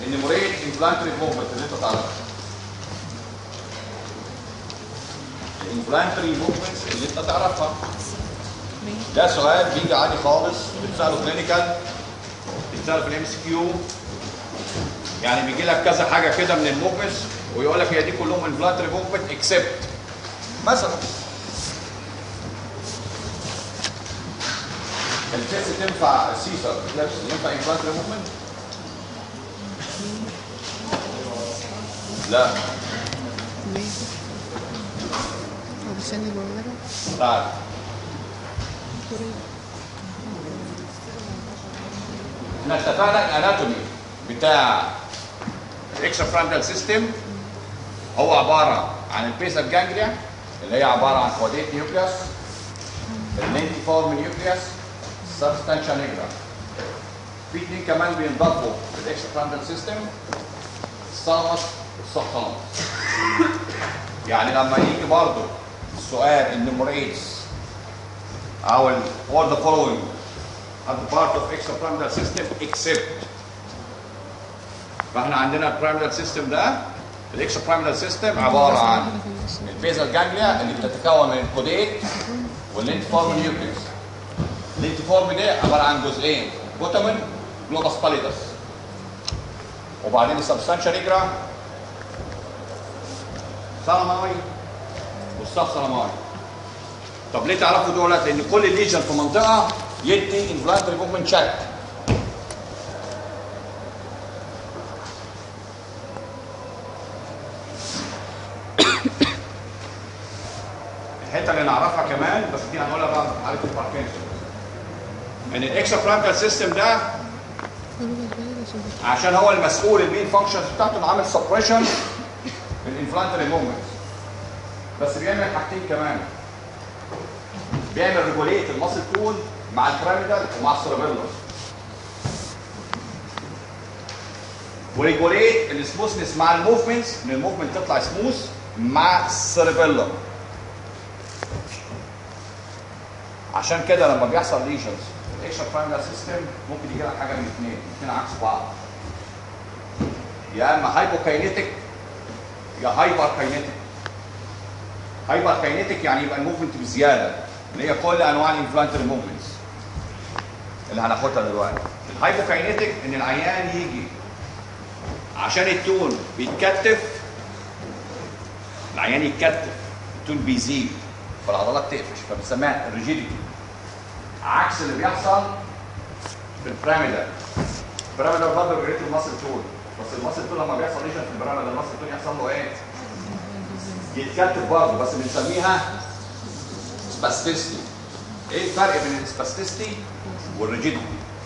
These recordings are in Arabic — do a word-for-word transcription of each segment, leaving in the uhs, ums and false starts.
النموريت انفلانتري موفمنت اللي انت تعرفها. الانفلانتري موفمنت اللي انت تعرفها. ده سؤال بيجي عادي خالص، بتساله كلينيكال، بتساله في الام اس كيو. يعني بيجي لك كذا حاجه كده من الموفمنتس ويقول لك هي دي كلهم انفلانتري موفمنت اكسبت مثلا الفيس تنفع سيسر لابس ينفع انفلانتري موفمنت؟ لا. ليه؟ علشان الولادة؟ تعال. احنا اتفقنا الاناتومي بتاع الاكسترا فرونتال سيستم هو عباره عن البيسال جانجليا اللي هي عباره عن كواديت نيوكليوس، اللينتيفورم نيوكليوس، سبستانشا نيجرا. في اثنين كمان بينضافوا في الاكسترا فرونتال سيستم، الثالاموس والسبثالاموس. يعني لما يجي برضه السؤال النموريتس او ال all the following are the part of extrapyramidal system except. فاحنا عندنا البيراميدال سيستم ده الاكسترابيراميدال سيستم عباره عن البيزال جانجليا اللي بتتكون من الكوديت واللينتيفورم نيوكليوس. اللينتيفورم ده عباره عن جزئين، بوتامين جلوباس باليدس، وبعدين السبستانشا نيجرا سالاماي والسب سالاماي. طب ليه تعرفوا دولت؟ لان كل ليجن في منطقه يدي انفلانتري موفمنت شك. الحته اللي نعرفها كمان بس دي هنقولها بقى في حاله الباركنسون، ان الاكسترابيراميدال سيستم ده عشان هو المسؤول المين فانكشنز بتاعته انه عامل سبريشن للانفلانتري موفمنت، بس بيعمل حاجتين كمان. بيعمل ريجوليت الماسل تون مع البيراميدال ومع السيربيلم، وريجوليت السموثنس مع الموفمنتس، ان الموفمنت تطلع سموث مع السيربيلم. عشان كده لما بيحصل ليجنز في الاكسترابيراميدال سيستم ممكن يجي لك حاجه من اثنين، الاثنين عكس بعض. يا اما هايبوكاينيتك يا هايبر كاينيتك. هايبر كاينيتك يعني يبقى الموفمنت بزياده، اللي هي كل انواع الانفلانتري موفمنتس اللي هناخدها دلوقتي. الهايبوكاينيتك ان العيان يجي عشان التون بيتكتف، العيان يتكتف، التون بيزيد فالعضلات تقفش فبنسميها الريجيديتي، عكس اللي بيحصل في البيراميدال. البيراميدال برضه بيريت الماسل تون، بس الماسل تون لما بيحصل ليجن في البيراميدال الماسل تون يحصل له ايه؟ يتكتف برضه، بس بنسميها سباستيستي. ايه الفرق بين السباستيستي والريجيديتي؟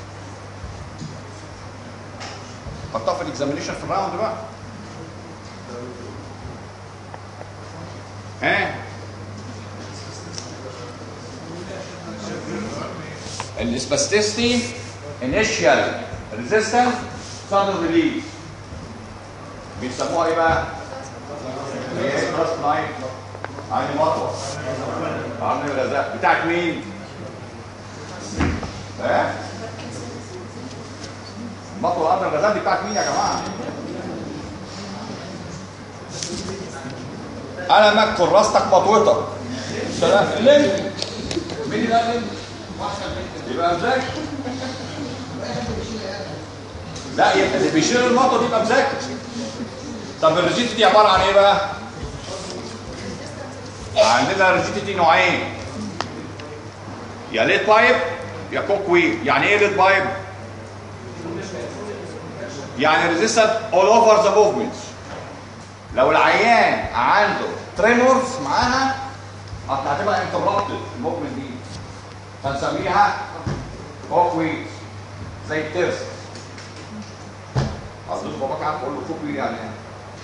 حطها في الاكزامينيشن في الراوند بقى. ها؟ السباستيستي انيشال ريزيستنس سادن ريليز، بيسموها ايه بقى؟ ايه تراست نايف عندي مطوه عندي الغذاء بتاعت مين؟ ها؟ المطوه عندي الغذاء دي بتاعت مين يا جماعه؟ انا ما كراستك مطوتك سلام لم مين اللي لم؟ يبقى مذاكر. لا يبقى اللي بيشيل المطوه دي يبقى مذاكر. طب الريجيتي دي عباره عن ايه بقى؟ عندنا الريجيتي دي نوعين، يا ليد بايب يا كوك ويل. يعني ايه ليد بايب؟ يعني ريزيستنت اول اوفر ذا موفمنتس. لو العيان عنده تريمورز معاها هتبقى انتربتد الموفمنت دي، فنسميها كوك ويل زي الترس. اظن باباك عارف اقول له كوك ويل يعني ايه؟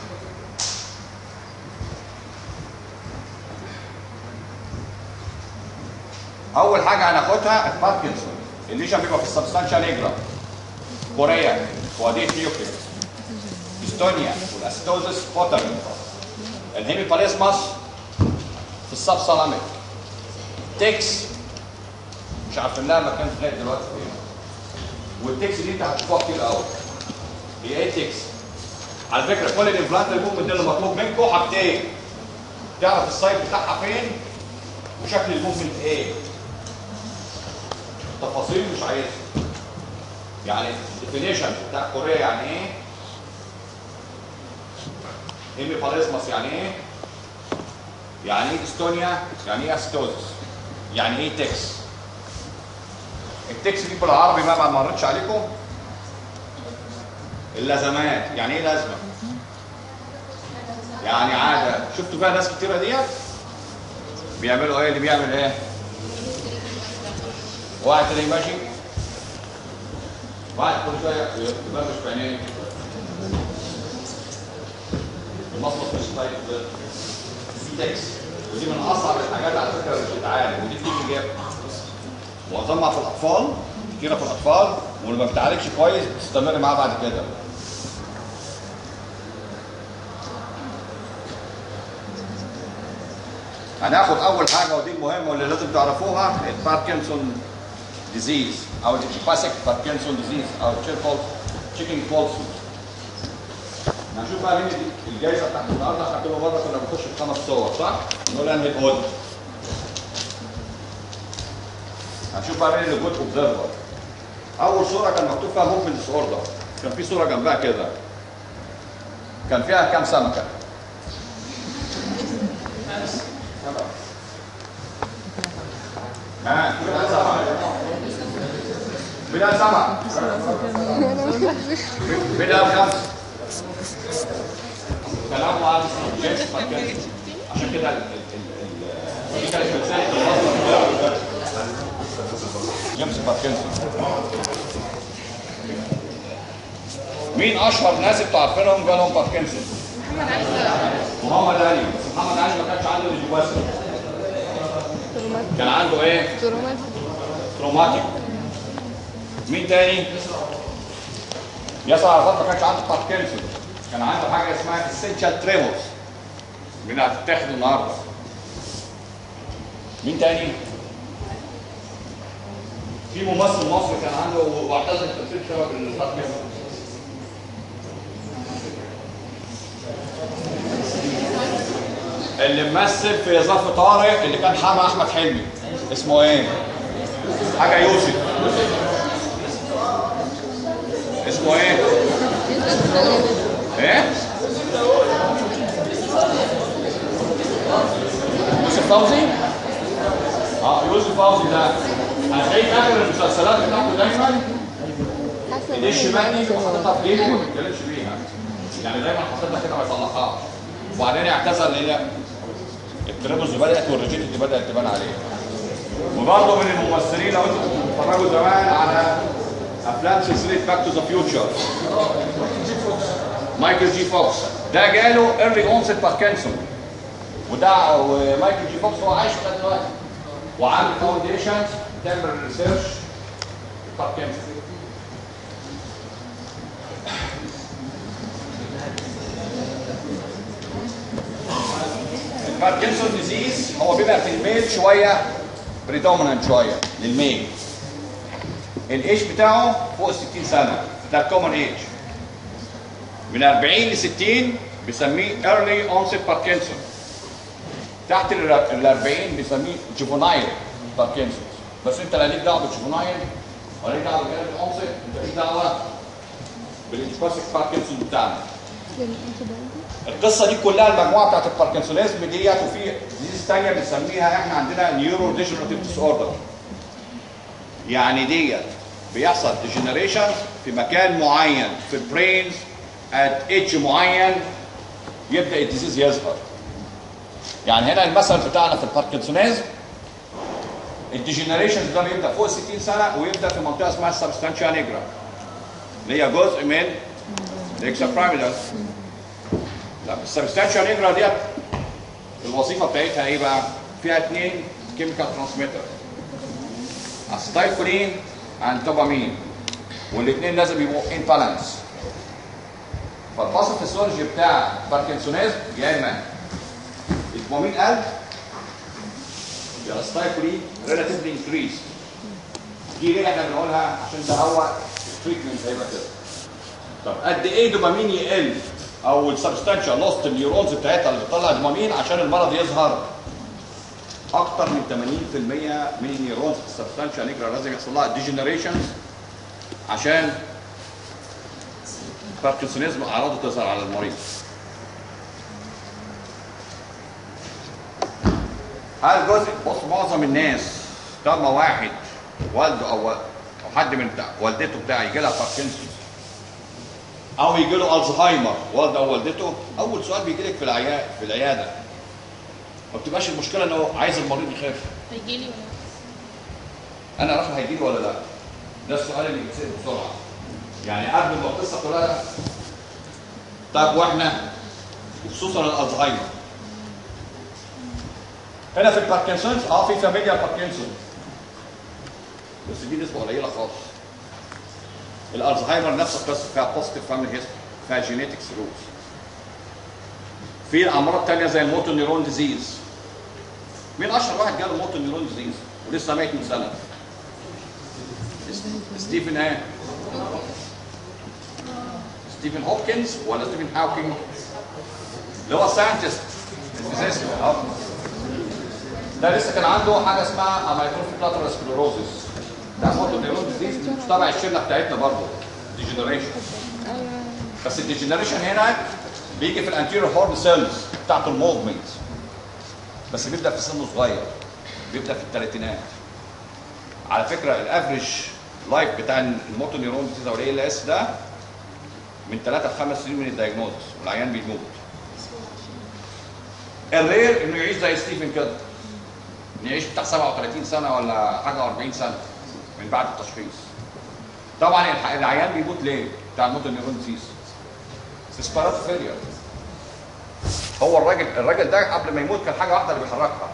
اول حاجه هناخدها الباركنسون. الليجن بيبقى في السبستانشا نيجرا، كوريا، كواديت نيوكليوس، استونيا والاسيتوزس بوتامين، الهيميباليزماس في السب سالاميك، تكس مش عارفين لها مكان لغايه دلوقتي فين، والتكس دي انت هتشوفوها كتير قوي. هي ايه تكس؟ على فكره كل الانفلانتري موفمنت اللي مطلوب منكم حاجتين، تعرف السايت بتاعها فين وشكل الموفمنت ايه. تفاصيل مش عايزها. يعني الديفينيشن بتاع كوريا يعني ايه؟ هيميباريزماس يعني ايه؟ يعني ايه استونيا؟ يعني ايه استوزس؟ يعني ايه تكس؟ التكس دي بالعربي ما ما مرتش عليكم؟ اللازمات، يعني ايه لازمه؟ يعني عاده، شفتوا فيها ناس كتيره ديت؟ بيعملوا ايه؟ اللي بيعمل ايه؟ واحد تاني ماشي واحد كل شويه يبرمش في عينيه المصمت مش طيب دي تكس، ودي من اصعب الحاجات على فكره اللي بتتعالج، ودي بتيجي اجابه معظمها في الاطفال، كتيره في الاطفال، واللي ما بتعالجش كويس بتستمر معاه بعد كده. هناخد اول حاجه ودي المهمه واللي لازم تعرفوها، الباركنسون ديزيز او الباسيك باركنسون ديزيز او تشيكن بولس. هنشوف بقى مين الجايزه بتاعت النهارده. احنا كل مره كنا بنخش في خمس صور صح؟ نقول انهي الاود. هنشوف بقى مين اللي جود اوبزرفر. اول صوره كان مكتوب فيها موفمنت ديس اوردر، كان في صوره جنبها كده كان فيها كام سمكه؟ ها بلا سمع بلا سمع بلا خمس كلامه عن جيمس باركنسون. عشان كده دي كانت رساله المصدر جيمس باركنسون. مين اشهر ناس انتوا عارفينهم جالهم باركنسون؟ محمد علي. بس محمد علي ما كانش عنده الجواسر، كان عنده ايه؟ تروماتيك. مين تاني؟ ياسر عرفات ما كانش عنده باركنسون، كان عنده حاجه اسمها اسينشال تريمورز من هتتاخد النهارده. مين تاني؟ في ممثل مصري كان عنده واعتزل التمثيل بسبب الباركنسون. اللي ممثل في ظرف طارق اللي كان حامى احمد حلمي اسمه ايه؟ حاجه يوسف. اسمه ايه؟ ايه؟ يوسف فوزي؟ اه يوسف فوزي ده هتلاقيه اخر المسلسلات بتاعته دايما ايديه الشمال دي حاططها في جيبه وما بيتكلمش بيها، يعني دايما حاططها كده ما يطلقهاش. وبعدين اعتزل هنا التريبوز بدات والريجيديتي بدات تبان عليه. وبرضه من الممثلين لو انتم بتتفرجوا زمان على افلام سلسله باك تو ذا فيوتشر، مايكل جي فوكس ده جاله ايرلي اونست باركنسون، وده ومايكل جي فوكس هو عايش لغايه دلوقتي وعامل فاونديشن تعمل ريسيرش باركنسون. الباركنسون ديزيز هو بيبقى في الميل شويه بريدومينانت شويه للميل. الايج بتاعه فوق ال ستين سنه، ده الكومن ايج. من أربعين ل ستين بيسميه ايرلي اونست باركنسون. تحت ال أربعين بيسميه جوفنايل باركنسون. بس انت لا ليك دعوه بالجوفنايل ولا ليك دعوه بالايرلي اونست، انت ليك دعوه بالانتباسيك باركنسون بتاعنا. القصه دي كلها المجموعه بتاعت الباركنسونيزم ديت، وفي ديزيز ثانيه بنسميها احنا عندنا نيورو ديجنراتيف ديس اوردر. يعني ديت بيحصل ديجنريشن في مكان معين في البرينز ات ايدج معين يبدا الديزيز يظهر. يعني هنا المثل بتاعنا في الباركنسونيزم الديجنريشن ده بيبدا فوق ستين سنه ويبدا في منطقه اسمها السبستانشيا نيجرا اللي هي جزء من الاكسابرايميدال. السبستانشيا نيجرا ديت الوظيفه بتاعتها ايه بقى؟ فيها اثنين كيميكال ترانسميتر، اسيتايلكولين اند دوبامين، والاثنين لازم يبقوا ان بالانس. فالباثوفيسيولوجي بتاع باركنسونيزم يا اما الدوبامين قل يا الاسيتايلكولين ريلاتيفلي انكريز. دي ليه احنا بنقولها؟ عشان ده هو التريتمنت هيبقى كده. طب قد ايه دوبامين يقل او السبستانشال لوست النيورونز بتاعتها اللي بتطلع دوبامين عشان المرض يظهر؟ اكتر من ثمانين في المية من النيورونز في السبستانشال نيجرا لازم يحصل لها ديجنريشنز عشان باركنسونيزم اعراضه تظهر على المريض. هل جزء بص معظم الناس طالما واحد والده او او حد من بتاع والدته بتاعي يجي لها باركنسون او يجي له الزهايمر والده او والدته، اول سؤال بيجي لك في العياده في العياده ما بتبقاش المشكله انه عايز المريض يخاف. هيجي لي ولا انا اعرف هيجي لي ولا لا؟ ده السؤال اللي بيتسال بسرعه. يعني قبل ما القصه كلها. طيب واحنا وخصوصا الالزهايمر. هنا في الباركنسونز اه في فاميليا باركنسون بس دي نسبه قليله خالص. الالزهايمر نفس القصه فيها بوزيتيف فاميلي هيستوري، فيها جينيتكس روز. في امراض ثانيه زي الموتو نيرون ديزيز. مين اشهر واحد جاله موتو نيرون ديزيز ولسه ميت من سنه؟ ستيفن ايه؟ ستيفن هوبكنز ولا ستيفن هاوكينج؟ اللي هو ساينتست الفيزيست. ده لسه كان عنده حاجه اسمها اميتروفيك لاترال سكليروزس. ده موتو نيرون ديزيز مش تبع الشله بتاعتنا برضه ديجنريشن. بس الديجنريشن هنا بيجي في الانتيريور هورن سيلز بتاعت الموفمنت. بس بيبدا في سن صغير، بيبدا في الثلاثينات. على فكره الافريج لايف بتاع الموتو نيرون ديزيز او الاي ال اس ده من ثلاثة لخمس سنين من الدايجنوز والعيان بيموت. الرير انه يعيش زي ستيفن كده. يعيش بتاع سبعة وثلاثين سنه ولا حاجه أربعين سنه من بعد التشخيص. طبعا العيان بيموت ليه؟ بتاع الموتو نيرون ديزيز. سيسبارات فيلير. هو الراجل الراجل ده قبل ما يموت كان حاجه واحده اللي بيحركها.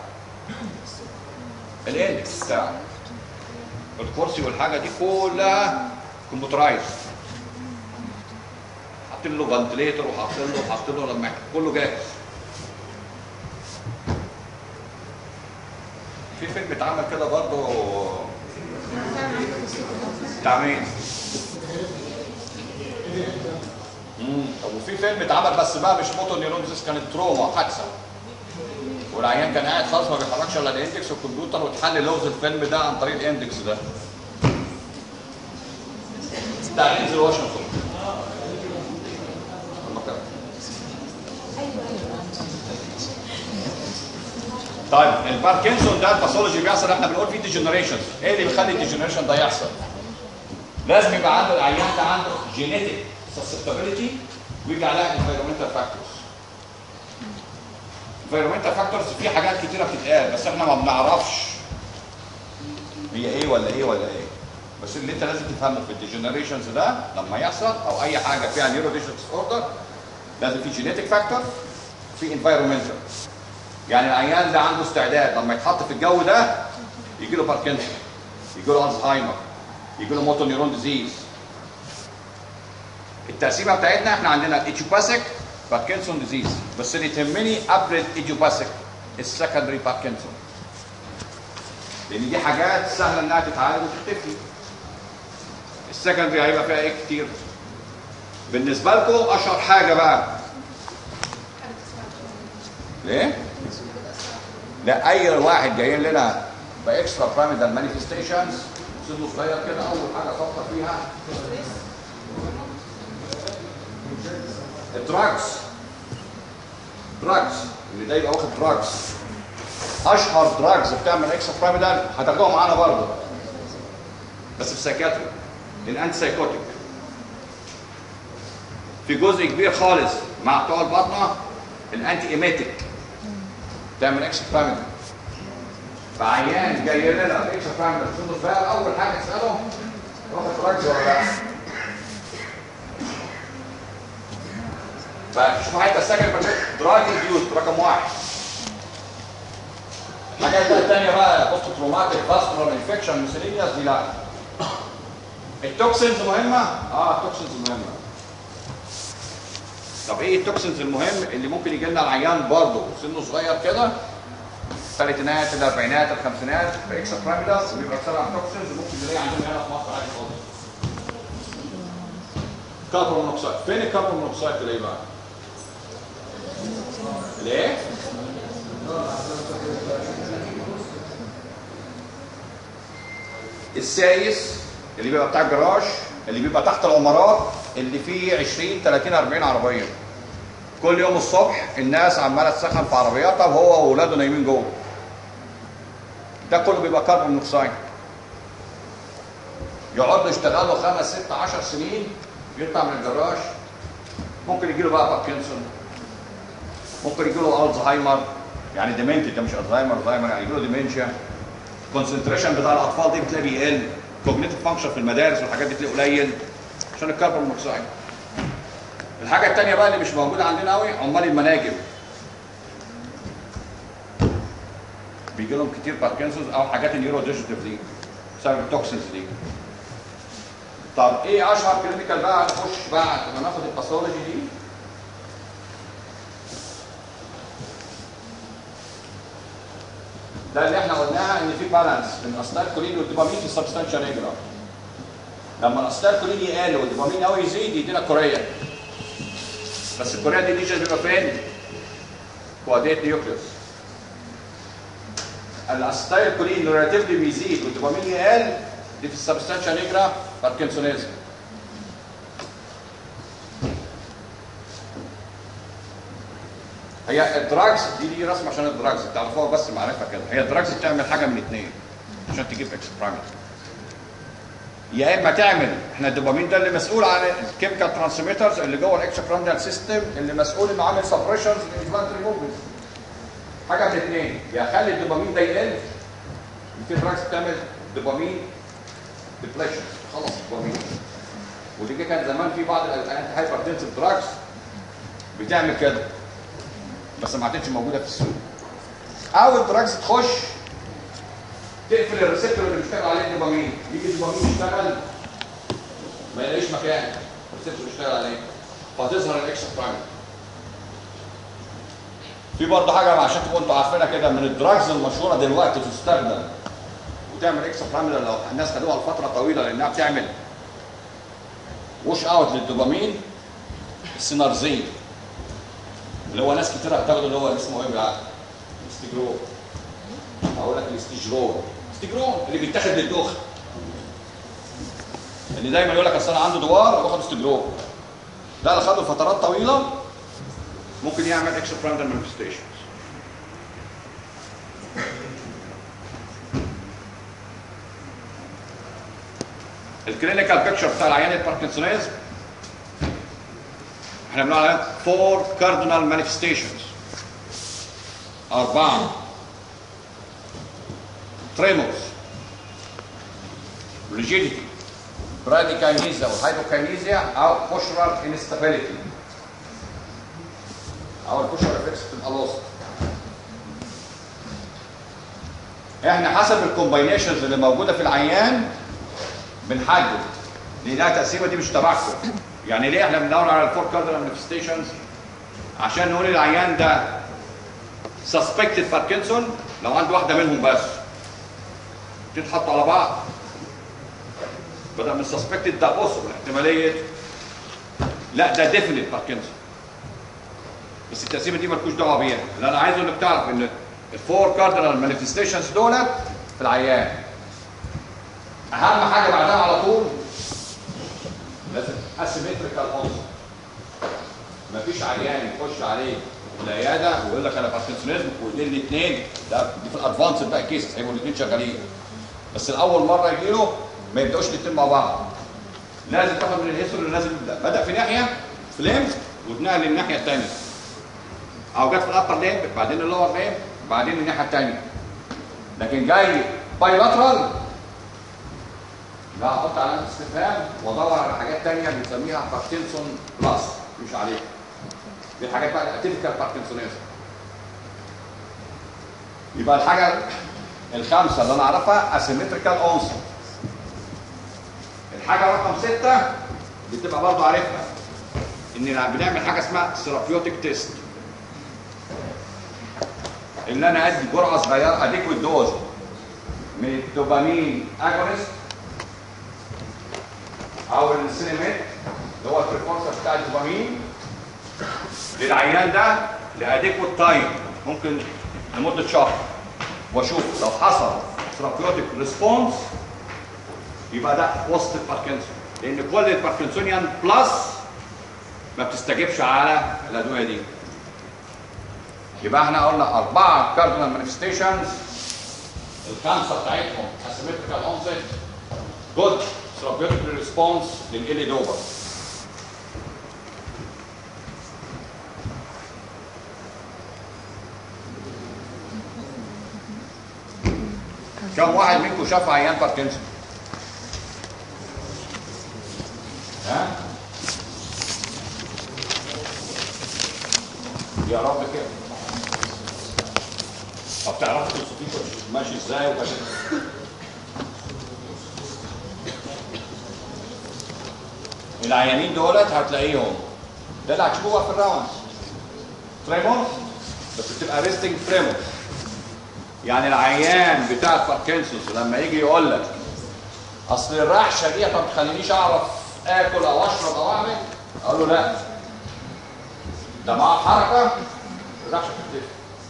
الاندكس بتاعه. الكرسي والحاجه دي كلها كمبيوترايز. حاطين له فنتليتر وحاطين له حاطين له لما كله جاهز. في فيلم اتعمل كده برضه بتاع مين؟ امم طب وفي فيلم اتعمل بس بقى مش موتو نيرون ديزيز، كانت تروما حادثه. والعيان كان قاعد خالص ما بيحركش الا الاندكس والكمبيوتر واتحل لوز الفيلم ده عن طريق الاندكس ده. بتاع دينزل واشنطن. طيب الباركنسون ده الباثولوجي بيحصل احنا بنقول فيه ديجنريشنز. ايه اللي بيخلي الديجنريشن ده يحصل؟ لازم يبقى عنده العيان ده عنده جينيتك سسبتابيلتي ويجي عليها انفيرومنتال فاكتورز. انفيرومنتال فاكتورز في حاجات كتيره بتتقال بس احنا ما بنعرفش هي ايه ولا ايه ولا ايه. بس اللي انت لازم تفهمه في الديجنريشنز ده لما يحصل او اي حاجه فيها نيورو ديس اوردر لازم في جينيتك فاكتور في انفيرومنتال. يعني العيان ده عنده استعداد لما يتحط في الجو ده يجي له باركنسون، يجي له الزهايمر، يجي له موتو نيرون ديزيز. التقسيمه بتاعتنا احنا عندنا ايديوباثيك باركنسون ديزيز، بس اللي تهمني قبل الايديوباثيك السكندري باركنسون. لان دي حاجات سهله انها تتعالج وتختفي. السكندري هيبقى فيها ايه كتير؟ بالنسبه لكم اشهر حاجه بقى ليه؟ لا اي واحد جاي لنا باكسترا بيراميدال مانيفستيشنز سنه صغير كده اول حاجه افكر فيها الدراجز. دراجز اللي ده يبقى واخد دراجز. اشهر دراجز بتعمل اكسترا بيراميدال هتاخدوها معانا برضه بس في سايكاتري الانتي سايكوتيك. في جزء كبير خالص مع بتوع البطنه الانتي ايميتيك تعمل اكسترا بيراميدال. فعيان جاي لنا اكسترا بيراميدال سنه صغير اول حاجه تساله واخد دراجز ولا لا؟ فشوف حتى السكن دراج انديوز رقم واحد. الحاجات الثانيه بقى بوست تروماتيك فاسكولار انفكشن ميسيلينيوس دي لا. التوكسينز مهمه؟ اه التوكسينز مهمه. طب ايه التوكسينز المهم اللي ممكن يجي لنا العيان برضه سنه صغير كده الثلاثينات الاربعينات الخمسينات باكسترا بيراميدال ويبقى بسبب توكسينز ممكن نلاقي عندنا هنا في مصر عادي خالص. كربون مونوكسيد. فين الكربون مونوكسيد تلاقيه بقى؟ ليه؟ السايس اللي بيبقى بتاع الجراج، اللي بيبقى تحت العمارات اللي فيه عشرين تلاتين اربعين عربيه. كل يوم الصبح الناس عماله تسخن في عربياتها وهو واولاده نايمين جوه. ده كله بيبقى كربون مونوكسيد. يقعدوا يشتغلوا خمس ست عشر سنين، يطلع من الجراج ممكن يجي له بقى باركنسون، ممكن يجي له الزهايمر، يعني ديمنتي، ده مش الزهايمر، الزهايمر يعني يجي له ديمنشيا. الكونسنتريشن بتاع الاطفال دي بتلاقي بيقل، كوجنيتيف فانكشن في المدارس والحاجات دي تلاقي قليل عشان الكربون مونوكسيد. الحاجه الثانيه بقى اللي مش موجوده عندنا قوي، عمال المناجم بيجي لهم كتير باركنسونز او حاجات النيورو ديجيتيف دي بسبب التوكسينز دي. طب ايه اشهر كلينيكال بقى؟ نخش بقى لما ناخد الباثولوجي دي. ده اللي احنا قلناها ان في بالانس بين الاسيتايلكولين والدوبامين في السبستانشال ريجولار. لما الاسيتايلكولين يقل والدوبامين قوي يزيد يدينا كوريا. بس الكوريا دي ليجن بيبقى فين؟ كواديت نيوكليوس. الاسيتايلكولين ريلاتيفلي بيزيد والدوبامين يقل، دي في السبستانشال ريجولار باركنسونيزم. هي الدراجز دي دي رسمه عشان الدراجز تعرفوها بس معرفه كده. هي الدراجز بتعمل حاجه من اثنين عشان تجيب اكس برايمر. يا اما تعمل، احنا الدوبامين ده اللي مسؤول عن الكيميكال ترانسميترز اللي جوه الاكس برايمر سيستم، اللي مسؤول انه عامل سبريشنز للانفلاماتوري موفمنتس. حاجه من اثنين، يا خلي الدوبامين ده يقل، في دراجز بتعمل دوبامين ديبليشن، خلص الدوبامين. ودي كان زمان في بعض الانتي هايبرتنسيف دراجز بتعمل كده، بس ما عادتش موجوده في السوق. او الدراجز تخش تقفل الريسبتور اللي بيشتغل عليه الدوبامين، يجي الدوبامين يشتغل ما يلاقيش مكان الريسبتور بيشتغل عليه، فتظهر الاكس برايمر. في برضه حاجه عشان تبقوا انتوا عارفينها كده، من الدراجز المشهوره دلوقتي تستخدم وتعمل اكس برايمر لو الناس خدوها لفتره طويله لانها بتعمل وش اوت للدوبامين، السينارزين اللي هو ناس كتير هتاخده، اللي هو اسمه ايه بالعقل؟ الاستجرون. هقول لك الاستجرون، استجرون اللي بيتاخد للدوخه. اللي دايما يقول لك اصل انا عنده دوار باخد استجرون. ده اللي خده فترات طويله ممكن يعمل اكسترا براندال مانيفستيشنز. الكلينيكال بيكتشر بتاع العيان الباركنسونيزم احنا بنقول عليها فور كاردينال مانيفستيشنز، أربعة: تريمورز، ريجيديتي، براديكاينيزيا والهايبوكاينيزيا، أو بوشرال انستابيليتي، أو البوشرال افكتس بتبقى لوست. احنا حسب الكومباينيشنز اللي موجودة في العيان بنحدد، لأنها التقسيمة دي مش تبعكم. يعني ليه احنا بندور على الفور كاردينال مانيفستيشنز؟ عشان نقول العيان ده سسبكتد باركنسون لو عنده واحده منهم بس تتحطوا على بعض، بدل من سسبكتد ده بوسبل احتماليه، لا ده ديفينيت باركنسون. بس التقسيمه دي مالكوش دعوه بيها. اللي انا عايزه انك تعرف ان الفور كاردينال مانيفستيشنز دولت في العيان اهم حاجه بعدها على طول لازم اسيمتريكال اونست. مفيش عيان يخش عليه العياده ويقول لك انا باركنسونيزم واثنين الاثنين، ده دي في الادفانس بقى كيسز هيبقوا الاثنين شغالين. بس الاول مره يجي له ما يبداوش الاثنين مع بعض. لازم تاخد من الهيستوري اللي لازم يبدا بدا في ناحيه في ليمف واتنقل للناحيه الثانيه، او جت في الابر ليمف بعدين اللور ليمف بعدين الناحيه الثانيه. لكن جاي بايلاترال لا، احط علامه استفهام وادور على حاجات ثانيه بنسميها باركنسون بلس، مش عليها. دي الحاجات بقى الاتيبيكال باركنسونيزم. يبقى الحاجه الخامسه اللي انا اعرفها اسيمتريكال اونست. الحاجه رقم سته بتبقى برضه عارفها، ان بنعمل حاجه اسمها ثيرابيوتيك تيست، ان انا ادي جرعه صغيره اديكويت دوز من الدوبامين اجونست او السينيميت اللي هو البريكورسر بتاع الدوبامين للعيان ده لاديكوت تايم، ممكن لمده شهر، واشوف لو حصل ثيرابيوتيك ريسبونس يبقى ده وسط الباركنسون، لان كل الباركنسونيان بلس ما بتستجيبش على الادويه دي. يبقى احنا قلنا اربعه كاردينال مانيفستيشنز، الخمسه بتاعتهم اسيمتريكال اونست، جود ثيرابيوتيك ريسبونس للالي دوبر. كم واحد منكم شاف عيان باركنسون؟ ها؟ يا رب كده. طب تعرفوا توصفيه ماشي ازاي وكده؟ العيانين دولت هتلاقيهم ده اللي هتشوفوها في الراوند تريمور، بس بتبقى ريستنج تريمور. يعني العيان بتاع الباركنسونز لما يجي يقول لك اصل الرعشه دي ما بتخلينيش اعرف اكل او اشرب او اعمل، اقول له لا، ده مع حركه الرعشه بتختفي.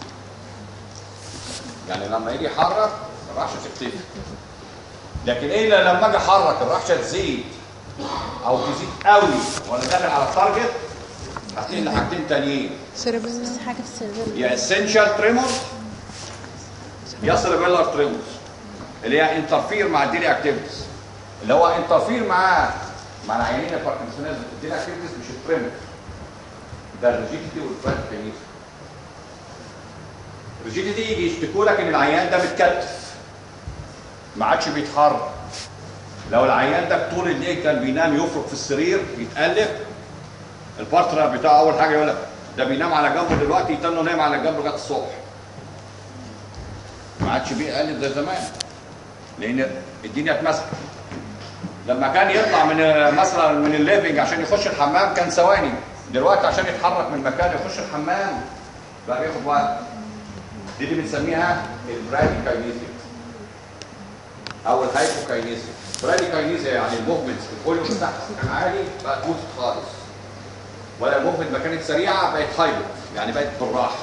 يعني لما يجي يحرك الرعشه بتختفي، لكن ايه لما اجي احرك الرعشه تزيد او تزيد قوي وانا داخل على التارجت، هتلاقي حاجتين تانيين، سيربيلا حاجه في السيرفر يا اسينشال تريمور يا سيربيلار تريمورز، اللي هي انترفير مع الديلي اكتيفيتيز، اللي هو انترفير مع مع العيانين الباركنسونيز. الديلي اكتيفيتيز مش التريمور، ده الريجيديتي والباركنسونيز. الريجيديتي يجي يشتكوا لك ان العيان ده متكتف ما عادش بيتحرك. لو العيان ده طول الليل كان بينام يفرك في السرير يتقلب، البارتنر بتاعه اول حاجه يقول لك ده بينام على جنبه دلوقتي، يتنه نايم على جنبه لغايه الصبح. ما عادش بيقلب زي زمان لان الدنيا اتمسكت. لما كان يطلع من مثلا من الليفنج عشان يخش الحمام كان ثواني، دلوقتي عشان يتحرك من مكان يخش الحمام بقى بياخد وقت. دي اللي بنسميها البراديكاينيزيا او الهايبوكاينيزيا. براديكاينيزيا يعني الموفمنتس الفوليوم بتاعها كان عالي بقى توت خالص، ولا الموفمنت ما كانت سريعه بقت هايبو يعني بقت بالراحه.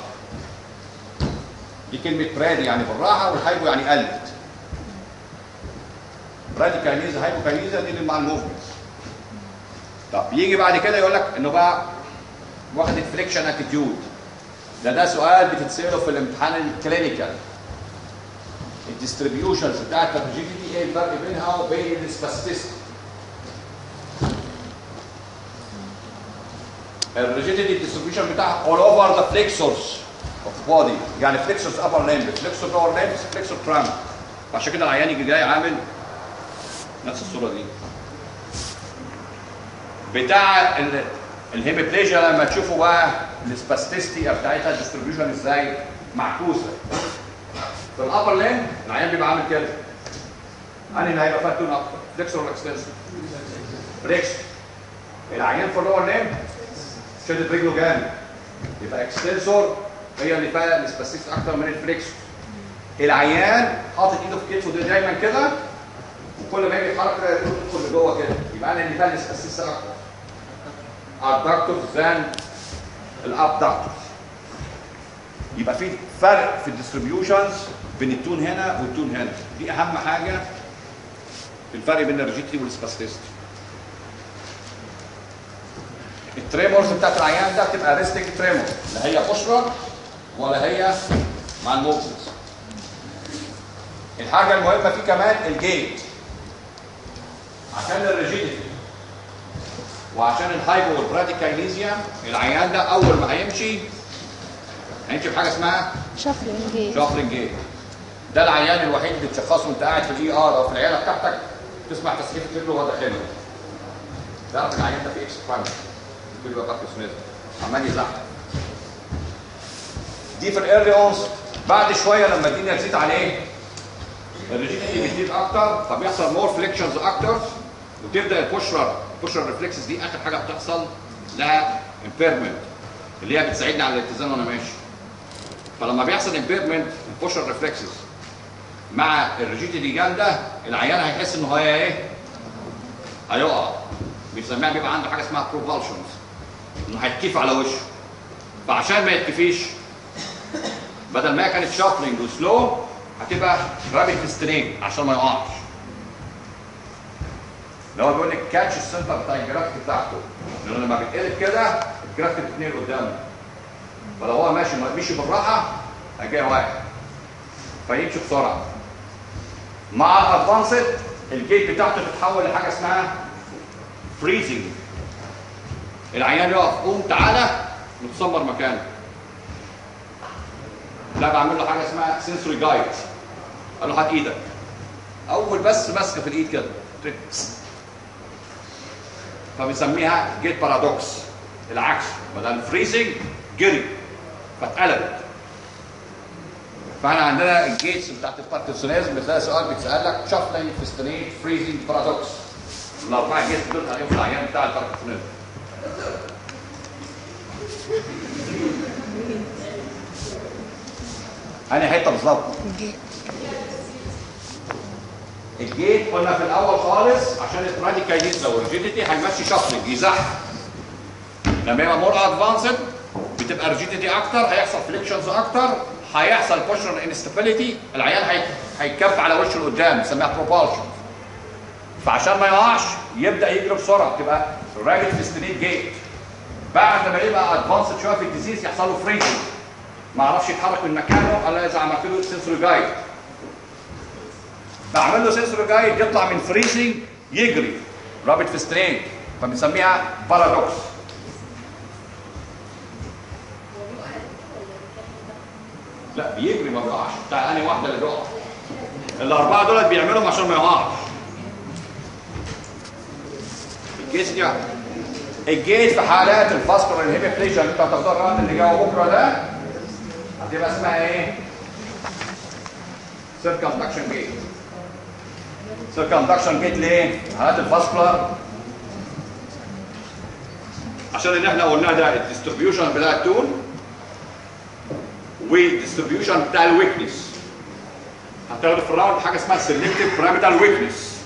دي كلمه برادي يعني بالراحه، والهايبو يعني قلت. براديكاينيزيا هايبوكاينيزيا دي اللي مع الموفمنتس. طب يجي بعد كده يقول لك انه بقى واخد الفليكشن اتيتيود. ده ده سؤال بتتساله في الامتحان الكلينيكال. الديستريبيوشنز بتاعت الريجيديتي ايه الفرق بينها وبين السباستيستي؟ الريجيديتي الديستريبيوشن بتاعها all over the flexors of body، يعني flexors upper limb، flexor lower limb، flexor trunk. عشان كده العيان يجي جاي عامل نفس الصوره دي. بتاع الهيميبليجيا لما تشوفوا بقى السباستيستي بتاعتها الديستريبيوشن ازاي معكوسه. في الابر لين العيان بيبقى عامل كده. انهي اللي هيبقى فيها تون اكتر؟ فليكسور ولا اكستنسور؟ فليكسور. العيان في اللور لين شدت رجله جامد، يبقى اكستنسور هي اللي فيها السباستيستي اكتر من الفليكسور. العيان حاطط ايده في كتفه ده دايما كده، وكل ما يجي يتحرك كده يدخل لجوه كده، يبقى انا اللي فيها السباستيستي اكتر. الدكتورز ذان الابدكتورز. يبقى في فرق في الديستريبيوشنز بين التون هنا والتون هنا. دي اهم حاجه في الفرق بين الريجيديتي والسباستيستي. التريمورز بتاعت العيان ده بتبقى ريستنج تريمور، لا هي قشره ولا هي مع الموفمنتس. الحاجه المهمه فيه كمان الجيت. عشان الريجيديتي وعشان الهايبو والبراديكاينيزيا العيان ده اول ما هيمشي هيمشي بحاجه اسمها شافلينج جيت. شافلينج جيت. ده العيان الوحيد اللي تشخصه وانت قاعد في الاي ار او في العياده بتاعتك تسمع تسقيف رجله وهو داخله. تعرف العيان ده في اكس فرانك بيبقى باركنسونيزم عمال يزحف. دي في الايرلي اونست. بعد شويه لما الدنيا تزيد عليه الريجيديتي بتزيد اكتر، فبيحصل مور فليكشنز اكتر، وتبدا البوشرر البوشرر ريفلكسز دي اخر حاجه بتحصل لها امبيرمنت اللي هي بتساعدني على الاتزان وانا ماشي. فلما بيحصل امبيرمنت البوشرر ريفلكسز مع الريجيديتي جامده، العيان هيحس انه هي ايه؟ هيقع. بيسميها بيبقى عنده حاجه اسمها بروفالشنز، انه هيتكيف على وشه. فعشان ما يتكفيش بدل ما هي كانت شافلنج وسلو هتبقى رابط ستريت عشان ما يقعش. لو بيقول لك كاتش السنتر بتاع الجرافت بتاعته، لانه لما بيتقلب كده الجرافت بتتنقل قدامه. فلو هو ماشي ماشي بالراحه هيجي واقع فيمشي بسرعه. مع الادفانسد الجيت بتاعته بتتحول لحاجه اسمها فريزنج. العيان يقف قوم تعالى متسمر مكانه. لا بعمل له حاجه اسمها سنسوري جايد. قال له هات ايدك. اول بس ماسكه في الايد كده فبنسميها جيت بارادوكس. العكس بدل فريزنج جري فاتقلبت. فاحنا عندنا الجيتس بتاعت الباركنسونيزم بتلاقي سؤال بيتسال لك شافلينج فيستريت فريزنج بارادوكس. الاربعه جيتس دول عليهم في العيان بتاع الباركنسونيزم. أنا حته بالظبط الجيت قلنا في الاول خالص عشان الراديكاليزا والريجيديتي هيمشي شافلنج يزحف. لما يبقى مور ادفانسد بتبقى ريجيديتي اكتر، هيحصل فليكشنز اكتر، هيحصل بوشر انستابيليتي، العيان هيتكف على وشه لقدام بنسميها بروبالشن. فعشان ما يقعش يبدا يجري بسرعه تبقى رابيد فيستريت جيت. بعد ما يبقى ادفانسد شويه في الديزيز يحصل له فريزنج ما يعرفش يتحرك من مكانه الا اذا عملت له سنسوري جايد. بعمل له سنسوري جايد يطلع من فريزنج يجري رابيد فيستريت فبنسميها بارادوكس. لا بيجري ما بيقعش. بتاع انهي واحده اللي بيقع؟ الاربعه دول بيعملهم عشان ما يقعش. الجيت دي الجيت في حالات الفاسكولار انهبيتيشن اللي انت هتاخدها الراوند اللي جاي بكره ده هتبقى اسمها ايه؟ سيركمدكشن جيت. سيركمدكشن جيت ليه؟ حالات الفاسكولار عشان اللي احنا قلناه ده الديستريبيوشن بتاع التون والديستريبيوشن بتاع الويكنس. هتاخد في الراوند حاجه اسمها سيلكتيف بيراميدال ويكنس.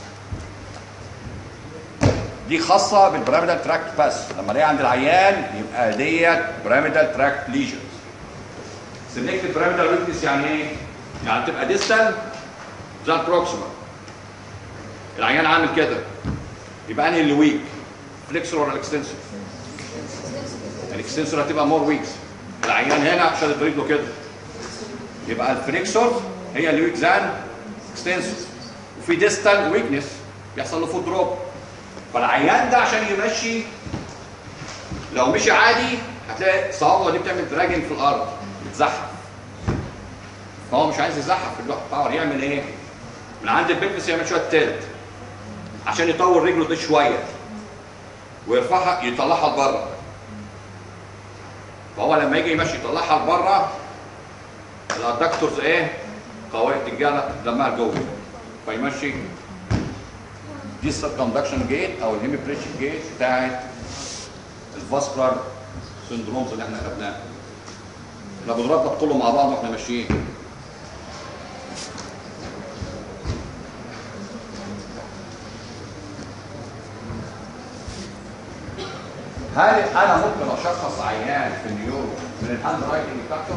دي خاصه بالبيراميدال تراكت بس. لما الاقي عند العيان يبقى ديت بيراميدال تراكت ليجنز. سيلكتيف بيراميدال ويكنس يعني ايه؟ يعني تبقى ديستال زي البروكسيمال. العيان عامل كده يبقى انهي اللي ويك؟ فليكسور ولا الاكستنسور؟ الاكستنسور هتبقى مور ويكس. العيان هنا شادد رجله كده يبقى الفليكسور هي اللي ويك زان اكستنسور. وفي ديستال ويكنس بيحصل له فوت دروب. فالعيان ده عشان يمشي لو مشي عادي هتلاقي صوابعه دي بتعمل دراجن في الارض بتزحف. فهو مش عايز يزحف في الوقت باور يعمل ايه؟ من عند البلفس يعمل شويه تلت عشان يطور رجله دي شويه ويرفعها يطلعها لبره. فهو لما يجي يمشي يطلعها لبره الادكتورز ايه؟ قويه الرجاله دمها لجوه فيمشي. دي السيركمدكشن جيت او الهيميبريشن جيت بتاعت الفاسكولار سندرومز اللي احنا خدناها. احنا بنربط كله مع بعض واحنا ماشيين. هل انا ممكن اشخص عيان في النيورو من الهاند رايتنج بتاعته؟